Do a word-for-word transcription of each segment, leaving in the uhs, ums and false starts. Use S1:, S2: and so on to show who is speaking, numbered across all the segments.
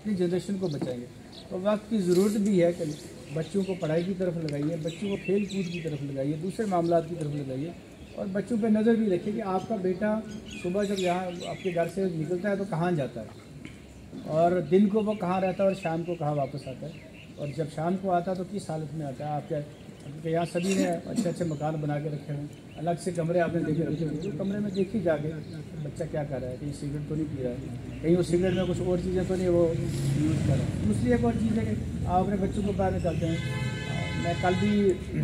S1: अपनी जनरेशन को बचाएंगे। तो वक्त की ज़रूरत भी है कि बच्चों को पढ़ाई की तरफ लगाइए, बच्चों को खेल कूद की तरफ लगाइए, दूसरे मामलात की तरफ लगाइए, और बच्चों पर नज़र भी रखिए कि आपका बेटा सुबह जब यहाँ आपके घर से निकलता है तो कहाँ जाता है, और दिन को वो कहाँ रहता है, और शाम को कहाँ वापस आता है, और जब शाम को आता है तो किस हालत में आता है। आपके क्योंकि यहाँ सभी ने अच्छे अच्छे मकान बना के रखे हैं, अलग से कमरे आपने देखे रखे हुए, तो कमरे में देखिए जाके बच्चा क्या कर रहा है, कहीं सिगरेट तो नहीं पी रहा है, कहीं वो सिगरेट में कुछ और चीज़ें तो नहीं वो यूज़ कर रहा है। दूसरी एक और चीज़ है कि आप अपने बच्चों को बाहर निकालते हैं। मैं कल भी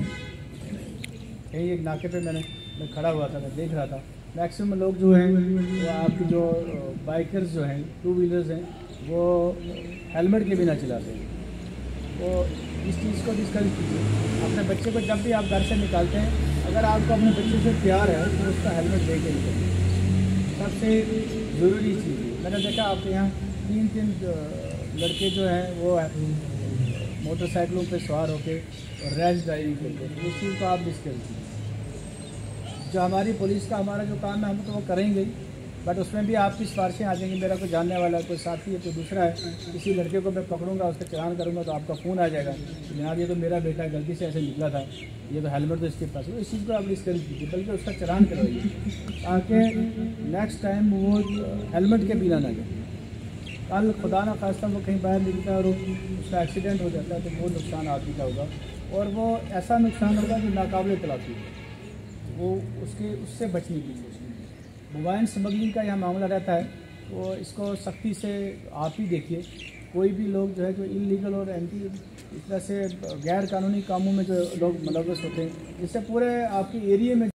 S1: कहीं एक नाके पे मैंने मैं खड़ा हुआ था, मैं देख रहा था मैक्सिमम लोग जो हैं वो आपकी जो बाइकर्स जो हैं, टू व्हीलर्स हैं, वो हेलमेट के बिना चलाते हैं। तो इस चीज़ को डिस्करेज कीजिए। अपने बच्चे को जब भी आप घर से निकालते हैं, अगर आपको अपने बच्चे से प्यार है तो उसका हेलमेट दे के निकलिए, सबसे ज़रूरी चीज़ है। मैंने देखा आपके यहाँ तीन तीन लड़के जो हैं वो मोटरसाइकिलों पे सवार होकर और रैश ड्राइविंग करते हैं, इस चीज़ को आप डिस्करेज कीजिए। जो हमारी पुलिस का हमारा जो काम है हम तो वो करेंगे ही, बट उसमें भी आपकी सिफारिशें आ जाएंगी। मेरा कोई जानने वाला है, कोई साथी है, कोई दूसरा है, किसी लड़के को मैं पकड़ूंगा, उसका चालान करूंगा, तो आपका फ़ोन आ जाएगा कि जनाब ये तो मेरा बेटा है, गलती से ऐसे निकला था, ये तो हेलमेट तो इसके पास है। इस चीज़ को आप डिस्करेज कीजिए, बल्कि उसका चालान करवाइए ताकि नेक्स्ट टाइम वो हेलमेट के बिना ना जाए। कल खुदा ना खास्ता वो कहीं बाहर निकलता है और उसका एक्सीडेंट हो जाता है तो वो नुकसान आदमी का होगा, और वो ऐसा नुकसान होगा जो नाकाबिल तलाफी है। वो उसके उससे बचने की कोशिश। मोबाइल स्मगलिंग का यह मामला रहता है, तो इसको सख्ती से आप ही देखिए। कोई भी लोग जो है जो इलीगल और एंटी इस तरह से गैर कानूनी कामों में जो लोग मुलव्वस होते हैं, जिससे पूरे आपके एरिया में